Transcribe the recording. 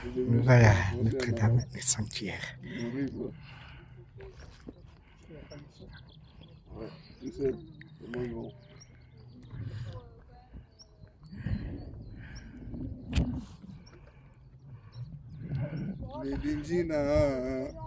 Voilà, Notre-Dame du sanctuaire. Ouais, tu sais, c'est moins bon. Les Dindina.